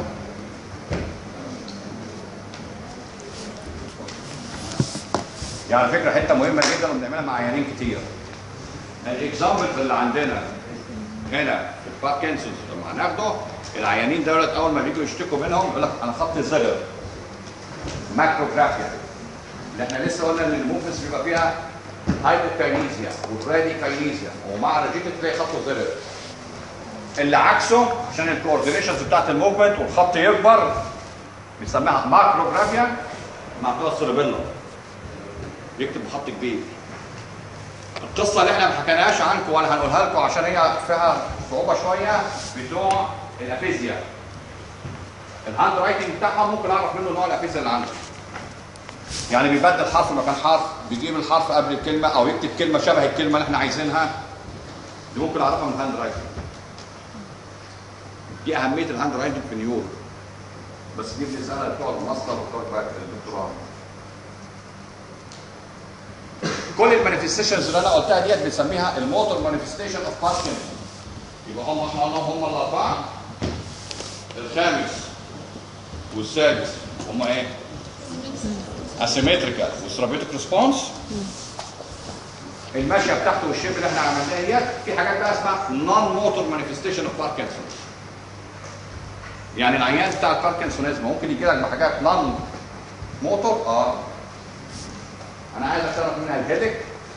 يعني على فكره حته مهمه جدا وبنعملها مع عيانين كتير. الاكزامبل اللي عندنا هنا في الباركنسونز لما هناخده العيانين دولت اول ما بيجوا يشتكوا منهم يقول لك انا خط صغر ماكروجرافيا. اللي احنا لسه قلنا ان الموفمنتس بيبقى فيها هايبوكاينيزيا وبراديكاينيزيا ومع ريجيتي تلاقي خطه صغر. اللي عكسه عشان الكوردينيشنز بتاعت الموفمنت والخط يكبر بنسميها ماكروجرافيا مع بتوع السيربيلا يكتب بخط كبير. القصه اللي احنا ما حكيناهاش عنكم وانا هنقولها لكم عشان هي فيها صعوبه شويه بتوع الافيزيا. الهاند رايتنج بتاعهم ممكن اعرف منه نوع الافيزيا اللي عنده. يعني بيبدل حرف مكان حرف، بيجيب الحرف قبل الكلمه او يكتب كلمه شبه الكلمه اللي احنا عايزينها. دي ممكن اعرفها من الهاند رايتنج. دي اهميه الهاند رايتنج في نيورو. بس دي بنسالها بتوع الماستر وبتوع الدكتوراه. كل المانيفستيشنز اللي انا قلتها ديت بنسميها الموتور مانيفستيشن اوف باركنسون. يبقى هم احنا قلنا هم الاربعه. الخامس والسادس هم ايه؟ اسيمتريكال وثيرابيوتيك ريسبونس. الماشيه بتاعته والشيب اللي احنا عملناها ديت. في حاجات بقى اسمها نون موتور مانيفستيشن اوف باركنسون. يعني العيان بتاع الباركنسونيزم ممكن يجي لك بحاجات نون موتور. اه انا عايز اشرح منها الهيدك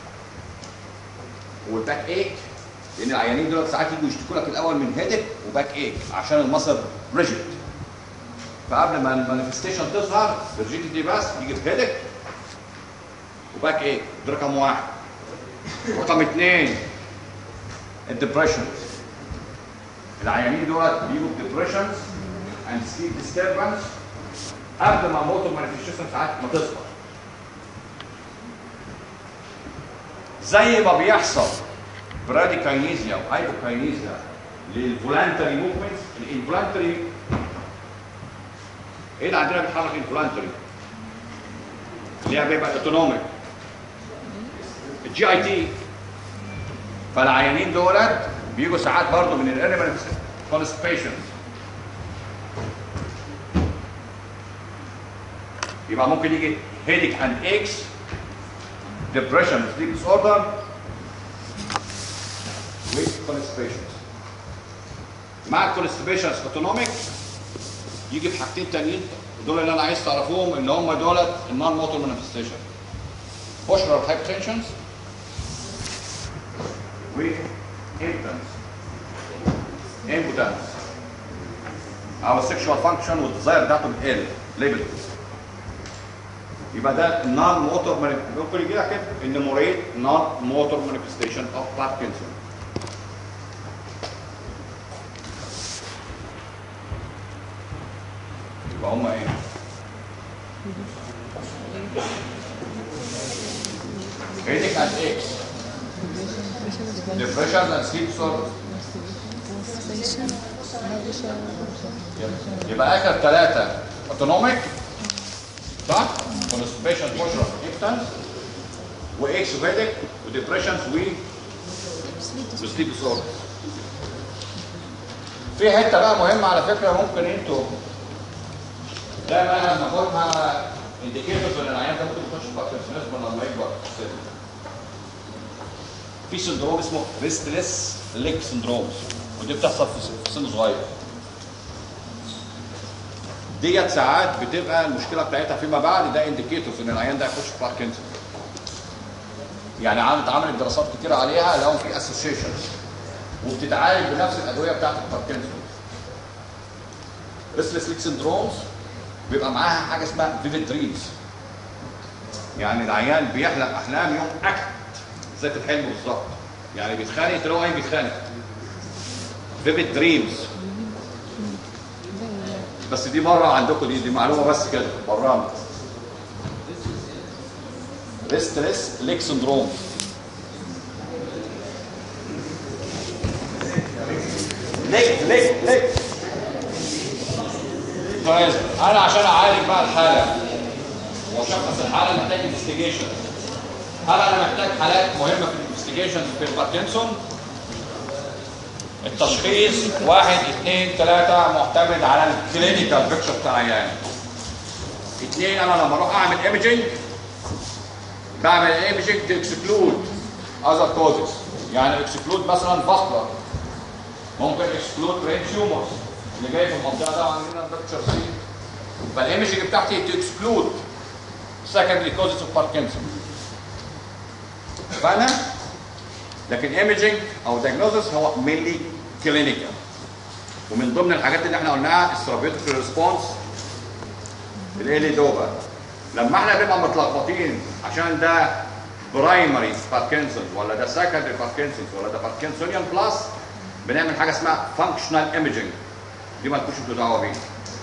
والباك ايك، لان العيانين دول ساعات يجوا يشتكوا لك الاول من هيدك وباك ايك عشان المصل ريجيد. فقبل ما المانيفستيشن تظهر الريجيديتي بس يجي هيدك وباك ايك. ده رقم واحد. رقم اثنين الدبريشن. العيانين دول بيجوا بديبريشنز اند سليب ديستربنس قبل ما موتور مانيفستيشن ساعات ما تظهر. زي ما بيحصل براديكاينيزيا وهايبوكاينيزيا للفولانتري موفمنتس. الانفولانتري ايه اللي عندنا بيتحرك انفولانتري؟ اللي هي بيبقى اوتونوميك. الجي اي تي. فالعيانين دولت بيجوا ساعات برضه من الانيمال كونستيبيشن. يبقى ممكن يجي هيديك اند اكس، depression, sleep disorder, with constipations. مع الكونستيبيشنز اوتونوميك يجي في حاجتين تانيين دول اللي انا عايز تعرفوهم ان هم دولت النون موتور مانيفستيشن. بوشرال هايبرتنشنز و impotence. impotence او السكشوال فانكشن والديزاير بتاعته بتقل ليبل. يبقى ده النون موتور ممكن يجي لك ان مريض نون موتور مانيفستيشن اوف باركنسون. يبقى هم ايه؟ هيديك اند اكس، depression and sleep disorders. يبقى اخر ثلاثه اوتونوميك صح؟ constipation, postural impotence واكس وهيدك وديبريشنز وسليب ديسوردر. في حته بقى مهمه على فكره ممكن انتوا دايما انا بناخدها انديكيتورز ان العيان ده ممكن يخش في باركنسونيزم لما يكبر في السن. في سندروم اسمه ريستلس ليج سندروم ودي بتحصل في سن صغير. ديت ساعات بتبقى المشكله بتاعتها فيما بعد ده انديكيتورز ان العيان ده يخش في باركنسون. يعني عملت عملت دراسات كتير عليها لقوا في اسوشيشنز وبتتعالج بنفس الادويه بتاعت الباركنسون. ريستلس ليج سندرومز بيبقى معاها حاجه اسمها فيفيد دريمز. يعني العيان بيحلم احلام يوم اكت زي الحلم بالظبط. يعني بيتخانق تلاقوا ايه بيتخانق. فيفيد دريمز. بس دي بره عندكم دي دي معلومه بس كده برانا. ريستلس ليج سندروم. ليج ليج ليج. طيب انا عشان اعالج بقى الحاله واشخص الحاله محتاج انفستيجيشن. هل انا محتاج حالات مهمه في الانفستيجيشن في الباركنسون؟ التشخيص واحد اثنين ثلاثة معتمد على الكلينيكال بيكتشر بتاع العيان. اثنين انا لما اروح اعمل ايمجنج بعمل ايمجنج تكسكلود اذر كوزز. يعني اكسكلود مثلا فاسكولار. ممكن اكسكلود برين تيومرز اللي جاي في المنطقه ده عندنا بيكتشر سي. فالايمجنج بتاعتي تكسكلود سكندري كوزز اوف باركنسون. فانا لكن ايمجنج او دايجنوزس هو مينلي كلينيكال. ومن ضمن الحاجات اللي احنا قلناها الثيرابيوتيك ريسبونس الايلي دوبا. لما احنا بنبقى متلخبطين عشان ده برايمري باركنسون ولا ده سكندري باركنسون ولا ده باركنسونيان بلس بنعمل حاجه اسمها فانكشنال ايمجنج. دي ما لكوش دعوه بيها.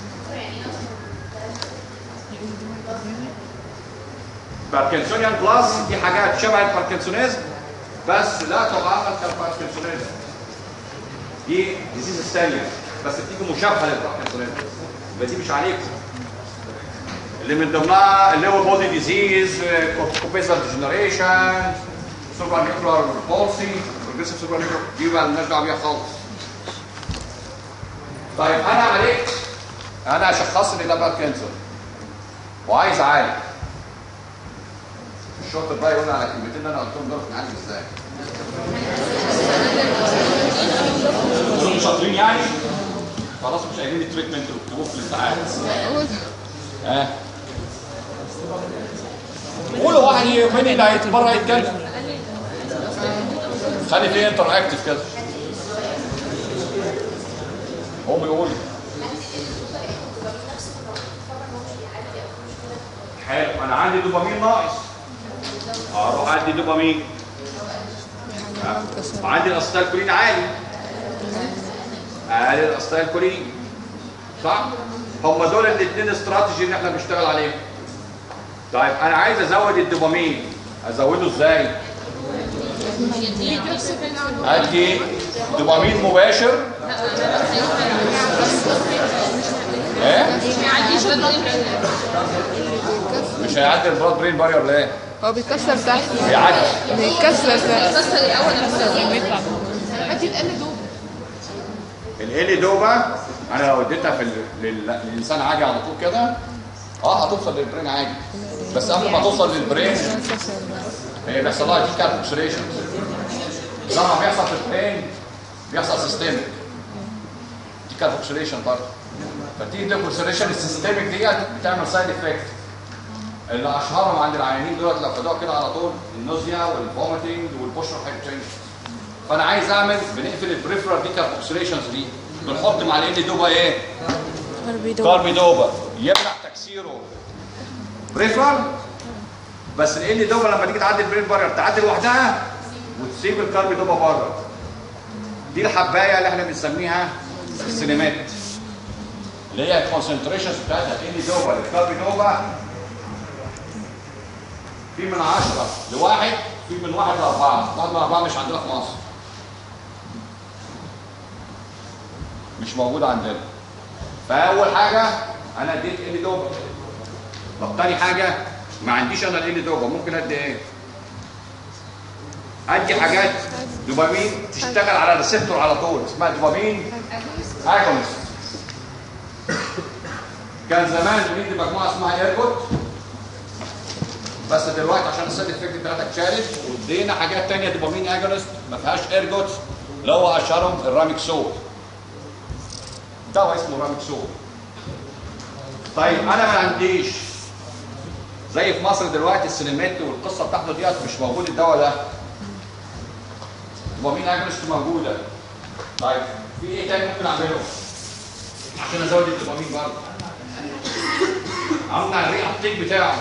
باركنسونيان بلس دي حاجات شبه الباركنسونيزم بس لا تعامل كالباركنسونيزم. دي ديزيز الثانيه بس بتيجي مشابهه للباركنسونيزم. يبقى دي مش عليكم. اللي من ضمنها اللي هو بودي ديزيز، كوبيزال ديجنريشن، سوبر نيوكلر بولسي، بروجريسيف سوبر نيوكلر، دي بقى مالناش دعوه بيها خالص. طيب انا عليك انا اشخص لي ده بقى كانسر وعايز اعالج. الشاطر بقى يقول على كلمتين اللي انا قلتهم دول نعالج ازاي؟ دول شاطرين يعني؟ خلاص مش قايلين لي تريتمنت واكتبوه في الامتحان. ها قولوا واحد مين اللي هيتبرع يتكلم. خلي فيه انتر اكتف كده. هو بيقول حلو انا عندي دوبامين ناقص اروح ادي دوبامين وعندي الاسيتالكولين عالي اقلل الاسيتالكولين صح؟ هم دول الاثنين استراتيجي اللي احنا بنشتغل عليهم. طيب انا عايز ازود الدوبامين ازوده ازاي؟ ادي دوبامين مباشر ايه؟ مش هيعدي البلاد برين بارير ليه؟ هو بيتكسر تحت. بيعدي بيتكسر تحت. بيتكسر الاول قبل بيطلع. هاتي القل دوب. ال دوبه انا لو اديتها في لل... للانسان عادي على طول كده اه هتوصل للبرين عادي، بس قبل ما توصل للبرين هي بيحصل لها دي كاربوكسيليشن. لما بيحصل في البرين بيحصل سيستميك دي كاربوكسيليشن برضه. فدي كاربوكسيليشن السيستميك ديت بتعمل سايد افكت اللي اشهرهم عند العيانين دولت لو خدوها كده على طول النوزيا والفوميتنج والبوشر هايبوتنشن. فانا عايز اعمل بنقفل البريفرال دي كاربوكسيليشنز دي بنحط مع ال دوبا ايه؟ كاربيدوبا يمنع تكسيره بريفرال. بس ال دوبا لما تيجي تعدي البرين بارير تعدي لوحدها وتسيب الكاربيدوبا بره. دي الحبايه اللي احنا بنسميها السينيمات اللي هي الكونسنتريشنز بتاعتها ال دوبا للكاربيدوبا في من عشرة لواحد، في من واحد لأربعة. واحد من أربعة مش عندنا في مصر، مش موجود عندنا. فأول حاجة أنا اديت ال دوبا. طب تاني حاجة ما عنديش أنا ال دوبا، ممكن أدي إيه؟ أدي حاجات دوبامين تشتغل على الريسبتور على طول اسمها دوبامين اجونست. كان زمان بندي مجموعة اسمها ايرجوت، بس دلوقتي عشان السايد افكت بتاعتك اتشالت وادينا حاجات ثانيه دوبامين اجونست ما فيهاش ايرجوت اللي هو اشهرهم الراميكسول. دواء اسمه راميكسول. طيب انا ما عنديش زي في مصر دلوقتي السينيمات والقصه بتاعته ديت مش موجود الدواء ده. دوبامين اجونست موجوده. طيب في ايه تاني ممكن اعمله عشان ازود الدوبامين برضه؟ امنع الري ابتيك بتاعه.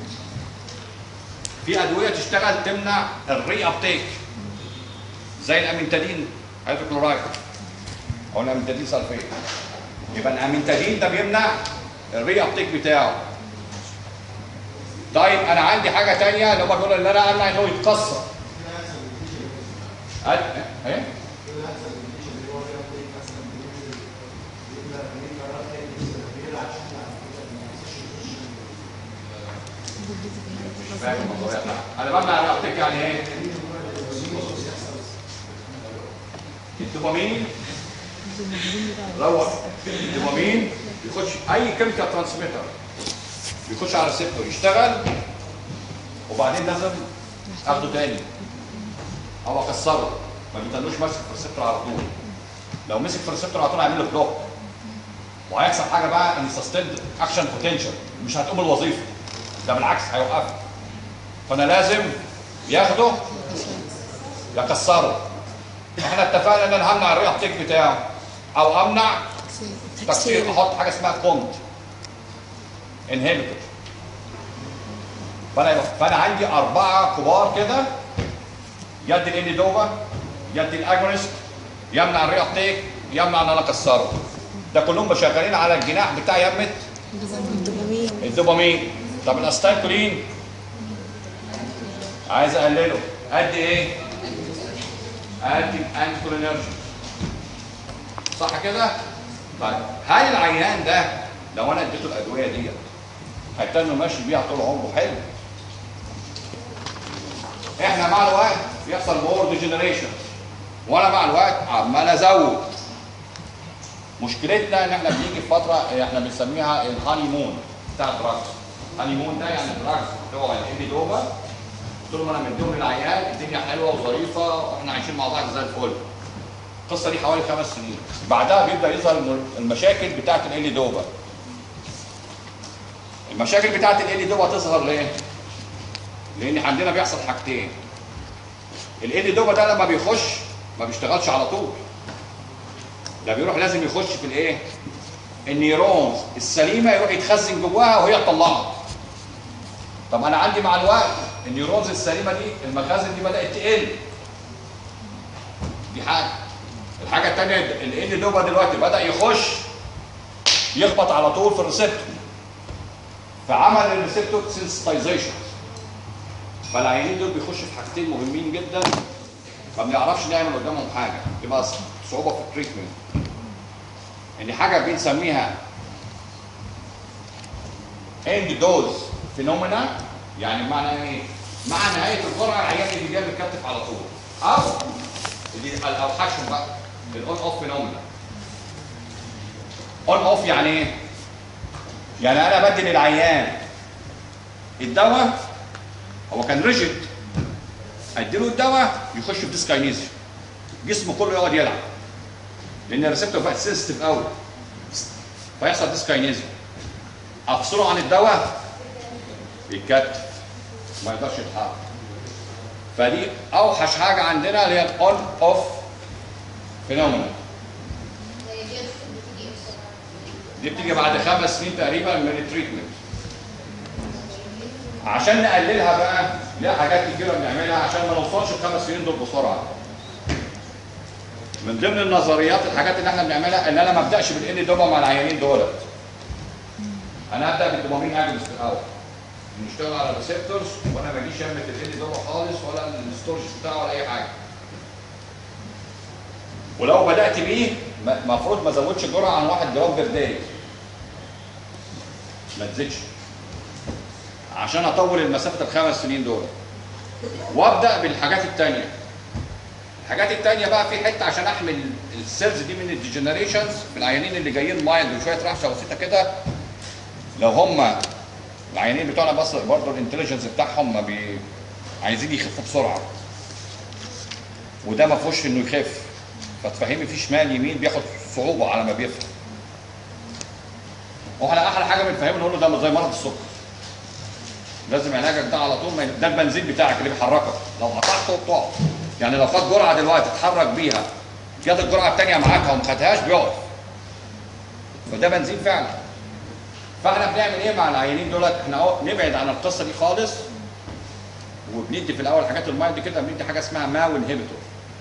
في ادويه تشتغل تمنع الري ابتيك زي الامينتادين هيدروكلورايد او الامينتادين سلفيت. يبقى الامينتادين ده بيمنع الري ابتيك بتاعه. طيب انا عندي حاجه ثانيه اللي هم بيقولوا ان انا امنع ان هو يتكسر. ايه؟ انا بمنع الري ابتيك يعني ايه؟ الدوبامين روح الدوبامين بيخش اي كيميكال ترانسميتر بيخش على الريسبتور يشتغل وبعدين لازم اخده تاني او اكسره. ما بيتنوش ماسك في الريسبتور على طول. لو مسك في الريسبتور على طول هيعمل له بلوك وهيحصل حاجه بقى ان سستند اكشن بوتنشال مش هتقوم الوظيفه، ده بالعكس هيوقفها. فانا لازم ياخده يكسره. احنا اتفقنا ان انا همنع الري ابتيك بتاعه او امنع تكسير، احط حاجه اسمها كومت انهبيتور. فانا فانا عندي اربعه كبار كده، يدي الاني دوبا، يدي الاجونست، يمنع الري ابتيك، يمنع ان انا اكسره. ده كلهم شغالين على الجناح بتاع يمه الدوبامين. الدوبامين. طب الاستايكولين عايز اقلله، ادي ايه؟ ادي انتيكولينرجيك. صح كده؟ طيب هل العيان ده لو انا اديته الادويه ديت هيتنوا ماشي بيها طول عمره حلو. احنا مع الوقت بيحصل مور ديجنريشن، وانا مع الوقت عمال ازود. مشكلتنا ان احنا بنيجي في فتره احنا بنسميها الهاني مون بتاع الدراجز. الهاني مون ده يعني الدراجز بتوع الاميدوبا طول ما انا مديهم للعيال الدنيا حلوه وظريفه واحنا عايشين مع بعض زي الفل. القصه دي حوالي خمس سنين، بعدها بيبدا يظهر المشاكل بتاعت الاليدوبا. المشاكل بتاعت الاليدوبا تظهر ليه؟ لان عندنا بيحصل حاجتين. الاليدوبا ده لما بيخش ما بيشتغلش على طول، ده بيروح لازم يخش في الايه؟ النيرونز السليمه يروح يتخزن جواها وهي تطلعها. طب انا عندي مع الوقت النيورونز السليمه دي المخازن دي بدات تقل. دي حاجه. الحاجه الثانيه ال دوبا دلوقتي بدا يخش يخبط على طول في الريسبتور، فعمل الريسبتور سنسيتايزيشن. فالعيانين دول بيخشوا في حاجتين مهمين جدا ما بنعرفش نعمل قدامهم حاجه، تبقى صعوبه في التريتمنت. ان حاجه بنسميها اند دوز فينومينا، يعني بمعنى ايه؟ مع نهايه الجرعه العيان اللي جاي متكتف على طول، او اللي الاوحشهم بقى الاون اوف فينومينا. اون اوف يعني ايه؟ يعني انا بدي للعيان الدواء هو كان ريجيد، اديله الدواء يخش في ديسكاينيزيا، جسمه كله يقعد يلعب لان الريسبتور بقت سنسيتيف قوي فيحصل ديسكاينيزيا. افصله عن الدواء يتكتف ما يقدرش يتحرك. فدي اوحش حاجه عندنا اللي هي الاون اوف فينومينا. دي بتيجي بعد خمس سنين تقريبا من التريتمنت. عشان نقللها بقى ليها حاجات كتيره بنعملها عشان ما نوصلش الخمس سنين دول بسرعه. من ضمن النظريات الحاجات اللي احنا بنعملها ان انا ما ابداش بالان دوبا مع العيانين دولت. انا هبدا بالدوبامين اجونست في الاول. نشتغل على الريسبتورز وانا ما اجيش امت الان دوبا خالص ولا الستورج بتاعه ولا اي حاجه. ولو بدات بيه المفروض ما ازودش الجرعه عن واحد جرام بير داي. ما تزيدش. عشان اطول المسافه الخمس سنين دول. وابدا بالحاجات الثانيه. الحاجات الثانيه بقى في حته عشان احمل السيلز دي من الديجنريشنز في العيانين اللي جايين مايلد وشويه رعشه بسيطه كده. لو هم العيانين بتوعنا بس برضه الانتليجنس بتاعهم ما بي عايزين يخفوا بسرعه. وده ما فيهوش انه يخف. فتفهمي في شمال يمين بياخد صعوبه على ما بيفهم. واحنا احلى حاجه بنفهمه نقول له ده زي مرض السكر. لازم علاجك ده على طول، ده البنزين بتاعك اللي بيحركك، لو قطعته بتقف. يعني لو خد جرعه دلوقتي اتحرك بيها، جت الجرعه الثانيه معاك وما خدهاش بيقف. فده بنزين فعلا. فاحنا بنعمل ايه مع العيانين دولت؟ احنا نبعد عن القصه دي خالص. وبندي في الاول حاجات المايند كده، بندي حاجه اسمها ماو انهبيتور.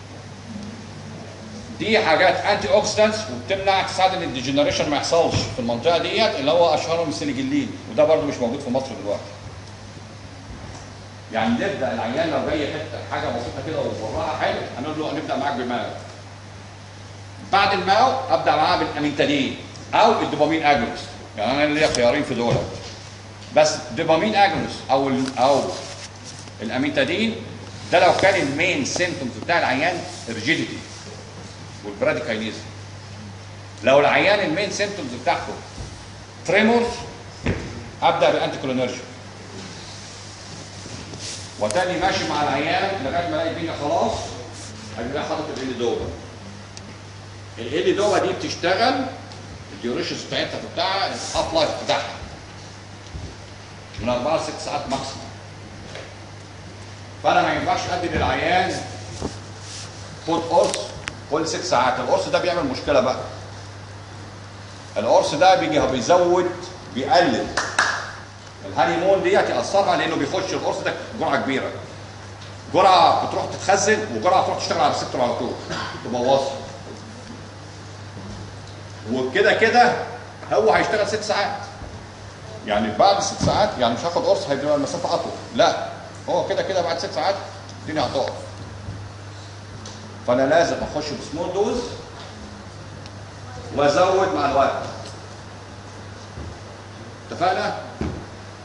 دي حاجات انتي اوكسيدنتس وبتمنع تساعد ان الديجنريشن ما يحصلش في المنطقه ديت، اللي هو اشهرهم السيليجلين، وده برده مش موجود في مصر دلوقتي. يعني نبدا العيان لو جاي حته حاجه بسيطه كده ووراها حلو، هنقول له هنبدا معاك بالماو. بعد الماو ابدا معاه بالامينتادين او الدوبامين اجونست. يعني انا ليا خيارين في دول. بس الدوبامين اجونست او ال او الامينتادين ده لو كان المين سيمبتومز بتاع العيان الريجيديتي والبراديكاينيزم. لو العيان المين سيمبتومز بتاعته تريمورز ابدا بالانتي كولينرجيك. وتاني ماشي مع العيان لغايه ما الاقي الدنيا خلاص هجيبها حاطط الاليدوبا. الاليدوبا دي بتشتغل الديوريشنز بتاعتها بتاعها الهاف لايف بتاعها من أربعة ل ست ساعات ماكسيموم. فانا ما ينفعش ادي للعيان خد قرص كل ست ساعات. القرص ده بيعمل مشكله بقى. القرص ده بيجي بيزود بيقلل الهانيمون ديت ياثرها، لانه بيخش القرص ده جرعه كبيره. جرعه بتروح تتخزن وجرعه تروح تشتغل على الريسبتور على طول تبوظها. وكده كده هو هيشتغل ست ساعات. يعني بعد ست ساعات يعني مش هاخد قرص هيبقى المسافه اطول، لا هو كده كده بعد ست ساعات الدنيا هتقف. فانا لازم اخش بسمول دوز وازود مع الوقت. اتفقنا؟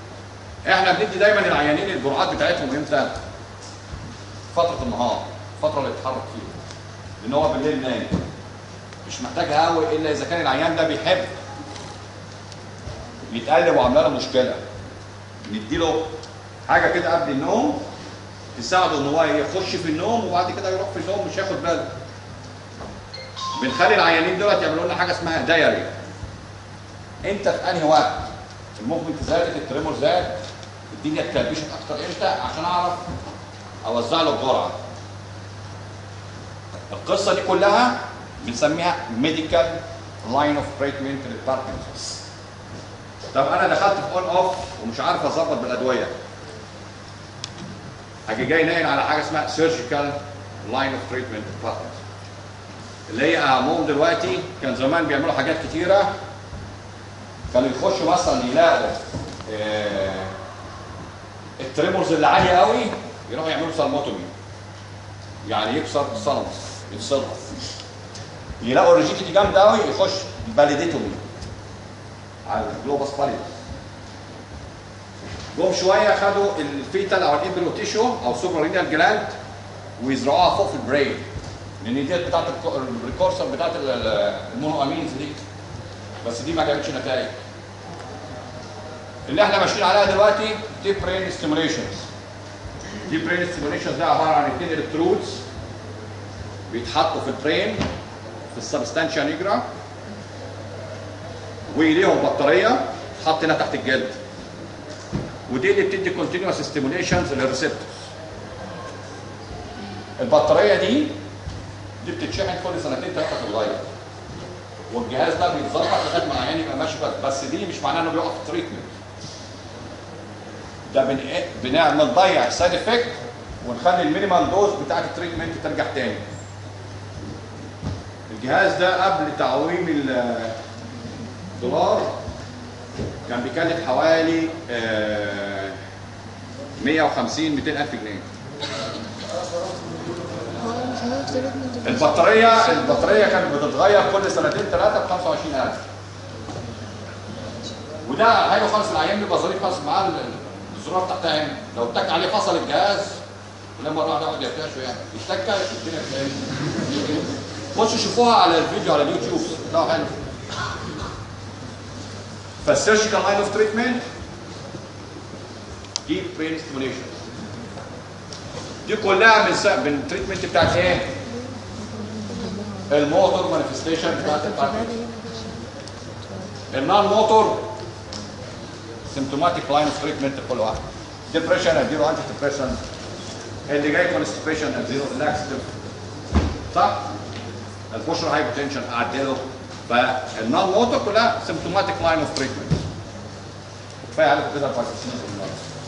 احنا بندي دايما العيانين الجرعات بتاعتهم امتى؟ فتره النهار، الفتره اللي بيتحرك فيها، لان هو بالليل نايم، مش محتاجها قوي الا اذا كان العيان ده بيحب يتقلب وعامله له مشكله. نديله حاجه كده قبل النوم تساعده ان هو يخش في النوم وبعد كده يروح في النوم مش هياخد باله. بنخلي العيانين دول يعملوا لنا حاجه اسمها دايري. انت في انهي وقت الموفمنت زادت، التريمور زاد، الدنيا اتكلبشت اكتر امتى، عشان اعرف اوزع له الجرعه. القصه دي كلها بنسميها ميديكال لاين اوف تريتمنت للباركنسونز. طب انا دخلت في اون اوف ومش عارف اظبط بالادويه، هاجي جاي ناقل على حاجه اسمها سيرجيكال لاين اوف تريتمنت للباركنسونز، اللي هي اهمهم دلوقتي. كان زمان بيعملوا حاجات كتيره، كانوا يخشوا مثلا يلاقوا آه التريمورز اللي عاليه قوي يروحوا يعملوا سالموتومي، يعني يكسر السلمس يفصلها. يلاقوا الريجيديتي جامده قوي يخش فاليديتومي على الجلوباس باليدس. جم شويه خدوا الفيتال او الامبريو تيشو او سوبرارينال جلاند ويزرعوها فوق في البرين، لان دي بتاعت الريكورسر بتاعت المونو امينز دي، بس دي ما جابتش نتائج. اللي احنا ماشيين عليها دلوقتي ديب برين ستيموليشنز. ديب برين ستيموليشنز ده عباره عن اثنين الكترودز بيتحطوا في البرين في السبستانشيا نيجرا، وليهم بطاريه تحط هنا تحت الجلد، ودي اللي بتدي كونتينوس ستيموليشنز للريسبتورز. البطاريه دي دي بتتشحن كل سنتين ثلاثه تتغير، والجهاز ده بيتظبط لغايه ما العيان يبقى ماشي بس. بس دي مش معناه انه بيقف في التريتمنت، ده بن بنعمل نضيع السايد افكت ونخلي المينيمال دوز بتاعت التريتمنت ترجع تاني. الجهاز ده قبل تعويم الدولار كان بيكلف حوالي مية وخمسين مئتين ألف جنيه. البطاريه البطاريه كانت بتتغير كل سنتين ثلاثه ب خمسة وعشرين ألف، وده حلو خالص. العيان بيبقى ظريف خالص معاه الزرار تحتها هنا، لو اتك عليه فصل الجهاز لما مره واحده يقعد يرتعشه يعني يتك الدنيا بتلاقي. خشوا شوفوها على الفيديو على اليوتيوب ده حلو. فالسيرجيكال لاين اوف تريتمنت ديب برين ستيموليشن دي كلها من من التريتمنت بتاعت ايه؟ الموتور مانيفستيشن بتاعت الباركنسون. النون موتور سيمتوماتيك لاين اوف تريتمنت كل واحد. ديبريشن اديله انتي ديبريشن، اللي جاي كونستيبيشن اديله لاكستيف، صح؟ البوشر هايبوتنشن اعدله. فالنون موتور كلها سيمتوماتيك لاين اوف تريتمنت. كفايه عليكم كده الباركنسون.